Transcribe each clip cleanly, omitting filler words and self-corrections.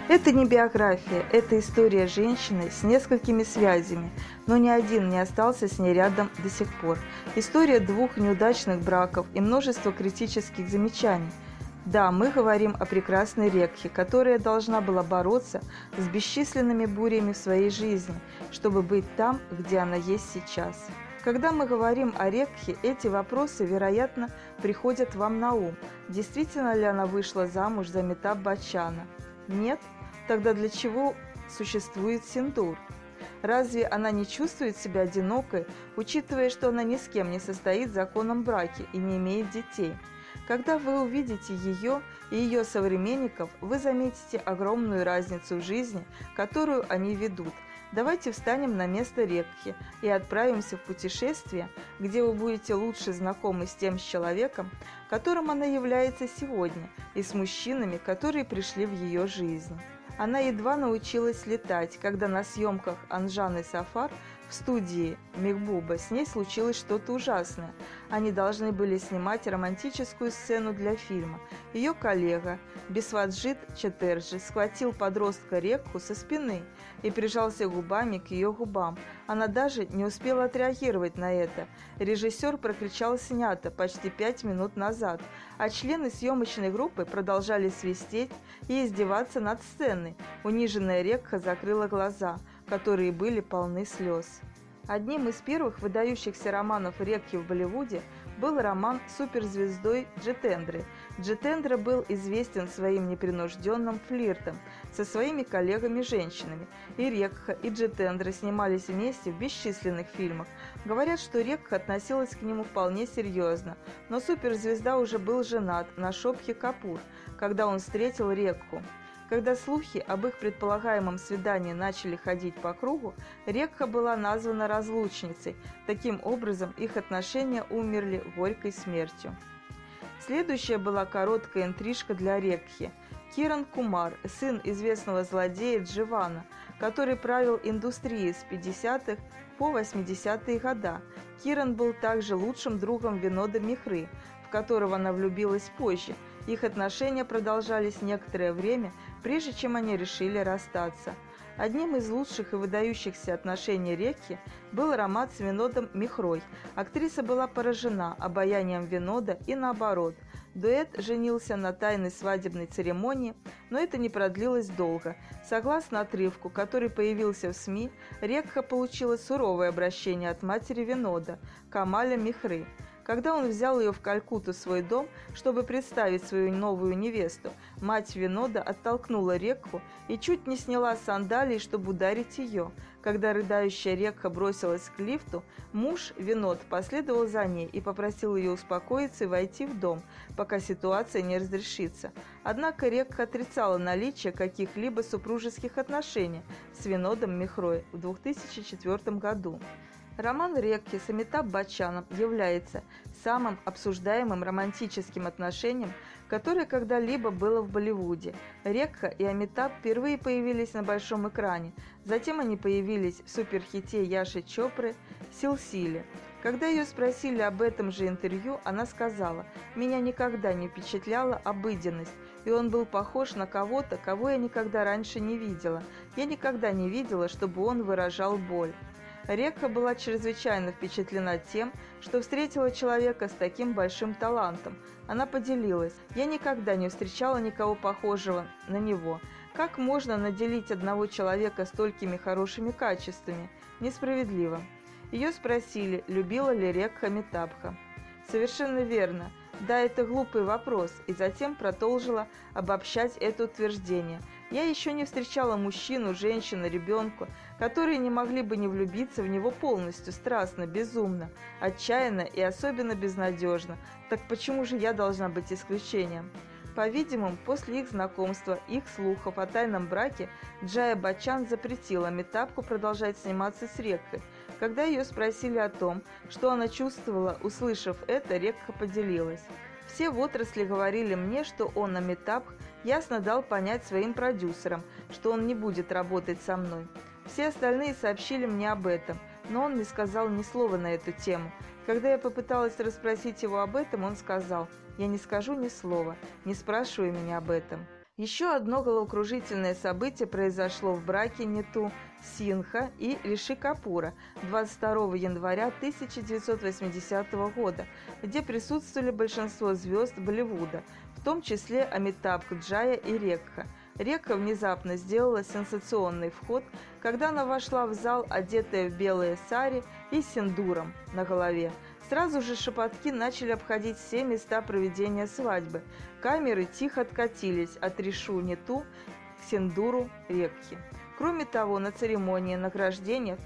Это не биография, это история женщины с несколькими связями, но ни один не остался с ней рядом до сих пор. История двух неудачных браков и множество критических замечаний. Да, мы говорим о прекрасной Рекхе, которая должна была бороться с бесчисленными бурями в своей жизни, чтобы быть там, где она есть сейчас. Когда мы говорим о Рекхе, эти вопросы, вероятно, приходят вам на ум. Действительно ли она вышла замуж за Амитаб Баччана? Нет? Тогда для чего существует синдур? Разве она не чувствует себя одинокой, учитывая, что она ни с кем не состоит в законном браке и не имеет детей? Когда вы увидите ее и ее современников, вы заметите огромную разницу в жизни, которую они ведут. Давайте встанем на место Рекхи и отправимся в путешествие, где вы будете лучше знакомы с тем человеком, которым она является сегодня, и с мужчинами, которые пришли в ее жизнь. Она едва научилась летать, когда на съемках Анжаны Сафар в студии Мехбуба с ней случилось что-то ужасное. Они должны были снимать романтическую сцену для фильма. Ее коллега Бисваджит Чаттерджи схватил подростка Рекху со спины и прижался губами к ее губам. Она даже не успела отреагировать на это. Режиссер прокричал «снято» почти 5 минут назад, а члены съемочной группы продолжали свистеть и издеваться над сценой. Униженная Рекха закрыла глаза, которые были полны слез. Одним из первых выдающихся романов Рекхи в Болливуде был роман с суперзвездой Джитендры. Джитендра был известен своим непринужденным флиртом со своими коллегами-женщинами. И Рекха, и Джитендра снимались вместе в бесчисленных фильмах. Говорят, что Рекха относилась к нему вполне серьезно, но суперзвезда уже был женат на Шобхи Капур, когда он встретил Рекху. Когда слухи об их предполагаемом свидании начали ходить по кругу, Рекха была названа разлучницей. Таким образом, их отношения умерли горькой смертью. Следующая была короткая интрижка для Рекхи. Киран Кумар, сын известного злодея Дживана, который правил индустрией с 50-х по 80-е годы. Киран был также лучшим другом Винода Михры, в которого она влюбилась позже. Их отношения продолжались некоторое время, прежде чем они решили расстаться. Одним из лучших и выдающихся отношений Рекхи был роман с Винодом Михрой. Актриса была поражена обаянием Винода и наоборот. Дуэт женился на тайной свадебной церемонии, но это не продлилось долго. Согласно отрывку, который появился в СМИ, Рекха получила суровое обращение от матери Винода, Камаля Михры. Когда он взял ее в Калькутту в свой дом, чтобы представить свою новую невесту, мать Винода оттолкнула Рекху и чуть не сняла сандалии, чтобы ударить ее. Когда рыдающая Рекха бросилась к лифту, муж Винод последовал за ней и попросил ее успокоиться и войти в дом, пока ситуация не разрешится. Однако Рекха отрицала наличие каких-либо супружеских отношений с Винодом Михрой в 2004 году. Роман Рекхи с Амитаб Баччаном является самым обсуждаемым романтическим отношением, которое когда-либо было в Болливуде. Рекха и Амитаб впервые появились на большом экране, затем они появились в суперхите Яши Чопры «Силсиле». Когда ее спросили об этом же интервью, она сказала: «Меня никогда не впечатляла обыденность, и он был похож на кого-то, кого я никогда раньше не видела. Я никогда не видела, чтобы он выражал боль». Рекха была чрезвычайно впечатлена тем, что встретила человека с таким большим талантом. Она поделилась: «Я никогда не встречала никого похожего на него. Как можно наделить одного человека столькими хорошими качествами? Несправедливо». Ее спросили, любила ли Рекха Амитабха. «Совершенно верно. Да, это глупый вопрос», и затем продолжила обобщать это утверждение. «Я еще не встречала мужчину, женщину, ребенка, которые не могли бы не влюбиться в него полностью, страстно, безумно, отчаянно и особенно безнадежно. Так почему же я должна быть исключением?» По-видимому, после их знакомства, их слухов о тайном браке, Джая Баччан запретила Амитабху продолжать сниматься с Рекхой. Когда ее спросили о том, что она чувствовала, услышав это, Рекха поделилась: «Все в отрасли говорили мне, что он, Амитабх, ясно дал понять своим продюсерам, что он не будет работать со мной. Все остальные сообщили мне об этом, но он не сказал ни слова на эту тему. Когда я попыталась расспросить его об этом, он сказал: «Я не скажу ни слова, не спрашивай меня об этом». Еще одно головокружительное событие произошло в браке Ниту Синха и Риши Капура 22 января 1980 года, где присутствовали большинство звезд Болливуда, в том числе Амитабх Баччан и Рекха. Рекха внезапно сделала сенсационный вход, когда она вошла в зал, одетая в белые сари и с синдуром на голове. Сразу же шепотки начали обходить все места проведения свадьбы. Камеры тихо откатились от Ришу Ниту к синдуру Рекхи. Кроме того, на церемонии награждения в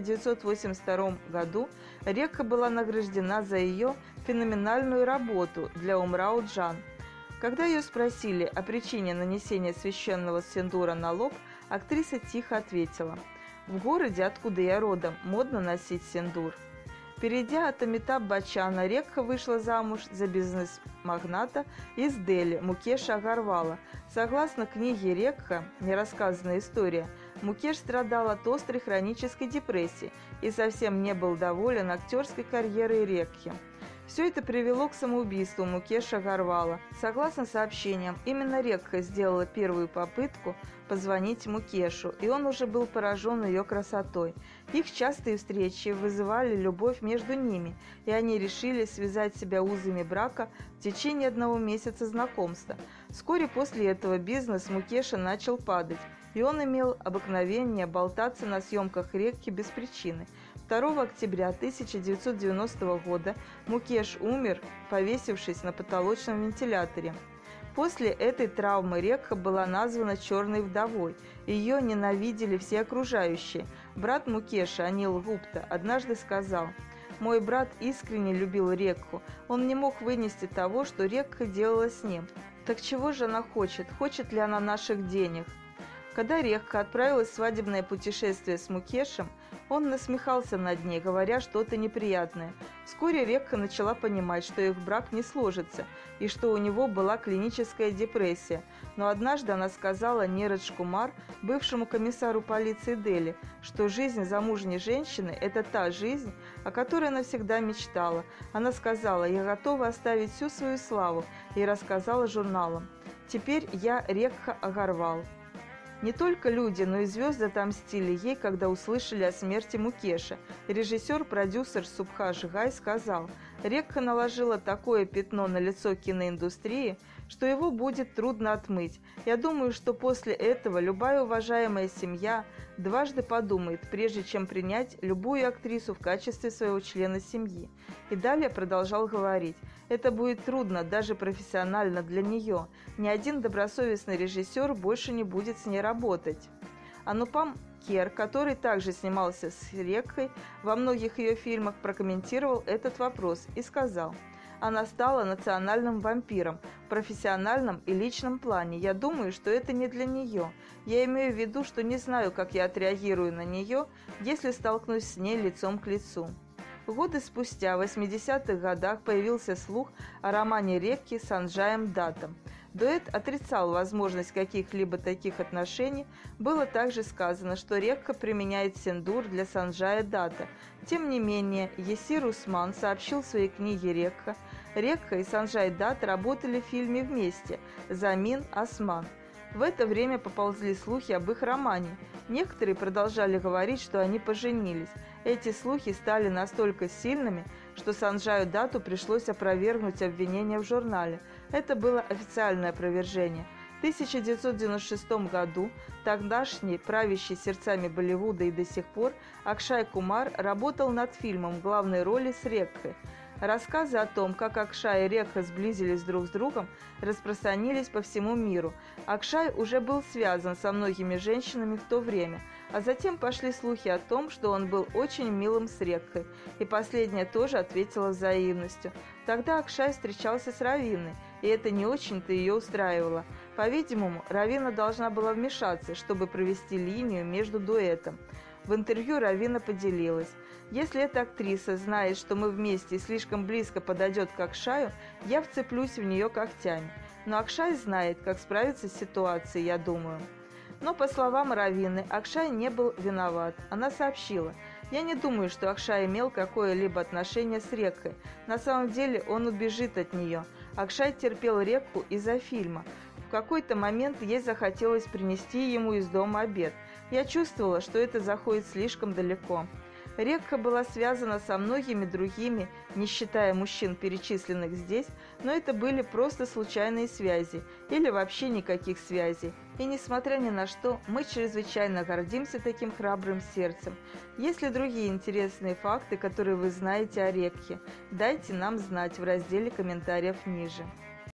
1982 году Рекха была награждена за ее феноменальную работу для Умрау Джан. Когда ее спросили о причине нанесения священного синдура на лоб, актриса тихо ответила: «В городе, откуда я родом, модно носить синдур». Перейдя от Амитабха Баччана, Рекха вышла замуж за бизнес-магната из Дели Мукеша Агарвала. Согласно книге Рекха «Нерассказанная история», Мукеш страдал от острой хронической депрессии и совсем не был доволен актерской карьерой Рекхи. Все это привело к самоубийству Мукеша Агарвала. Согласно сообщениям, именно Рекха сделала первую попытку позвонить Мукешу, и он уже был поражен ее красотой. Их частые встречи вызывали любовь между ними, и они решили связать себя узами брака в течение 1 месяца знакомства. Вскоре после этого бизнес Мукеша начал падать, и он имел обыкновение болтаться на съемках Рекхи без причины. 2 октября 1990 года Мукеш умер, повесившись на потолочном вентиляторе. После этой травмы Рекха была названа «черной вдовой». Ее ненавидели все окружающие. Брат Мукеша, Анил Гупта, однажды сказал: «Мой брат искренне любил Рекху. Он не мог вынести того, что Рекха делала с ним. Так чего же она хочет? Хочет ли она наших денег?» Когда Рекха отправилась в свадебное путешествие с Мукешем, он насмехался над ней, говоря что-то неприятное. Вскоре Рекха начала понимать, что их брак не сложится, и что у него была клиническая депрессия. Но однажды она сказала Нирадж Кумар, бывшему комиссару полиции Дели, что жизнь замужней женщины – это та жизнь, о которой она всегда мечтала. Она сказала: «Я готова оставить всю свою славу», и рассказала журналам: «Теперь я Рекха Агарвал». Не только люди, но и звезды отомстили ей, когда услышали о смерти Мукеша. Режиссер-продюсер Субхаш Гай сказал: «Рекха наложила такое пятно на лицо киноиндустрии, что его будет трудно отмыть. Я думаю, что после этого любая уважаемая семья дважды подумает, прежде чем принять любую актрису в качестве своего члена семьи». И далее продолжал говорить: «Это будет трудно, даже профессионально для нее. Ни один добросовестный режиссер больше не будет с ней работать». Анупам Кер, который также снимался с Рекхой во многих ее фильмах, прокомментировал этот вопрос и сказал: «Она стала национальным вампиром в профессиональном и личном плане. Я думаю, что это не для нее. Я имею в виду, что не знаю, как я отреагирую на нее, если столкнусь с ней лицом к лицу». Годы спустя, в 80-х годах, появился слух о романе Рекхи с Санджаем Даттом. Дуэт отрицал возможность каких-либо таких отношений. Было также сказано, что Рекха применяет синдур для Санджая Датта. Тем не менее, Есир Усман сообщил в своей книге «Рекха». Рекха и Санджай Датт работали в фильме вместе «Замин Осман». В это время поползли слухи об их романе. Некоторые продолжали говорить, что они поженились. Эти слухи стали настолько сильными, что Санджаю Датту пришлось опровергнуть обвинения в журнале. Это было официальное опровержение. В 1996 году тогдашний правящий сердцами Болливуда и до сих пор Акшай Кумар работал над фильмом в главной роли с Рекхой. Рассказы о том, как Акшай и Рекха сблизились друг с другом, распространились по всему миру. Акшай уже был связан со многими женщинами в то время, а затем пошли слухи о том, что он был очень милым с Рекхой, и последняя тоже ответила взаимностью. Тогда Акшай встречался с Равиной, и это не очень-то ее устраивало. По-видимому, Равина должна была вмешаться, чтобы провести линию между дуэтом. В интервью Равина поделилась: «Если эта актриса знает, что мы вместе и слишком близко подойдет к Акшаю, я вцеплюсь в нее когтями. Но Акшай знает, как справиться с ситуацией, я думаю». Но, по словам Равины, Акшай не был виноват. Она сообщила: «Я не думаю, что Акшай имел какое-либо отношение с Рекхой. На самом деле он убежит от нее. Акшай терпел Рекху из-за фильма. В какой-то момент ей захотелось принести ему из дома обед. Я чувствовала, что это заходит слишком далеко. Рекха была связана со многими другими, не считая мужчин, перечисленных здесь, но это были просто случайные связи или вообще никаких связей. И несмотря ни на что, мы чрезвычайно гордимся таким храбрым сердцем. Есть ли другие интересные факты, которые вы знаете о Рекхе? Дайте нам знать в разделе комментариев ниже.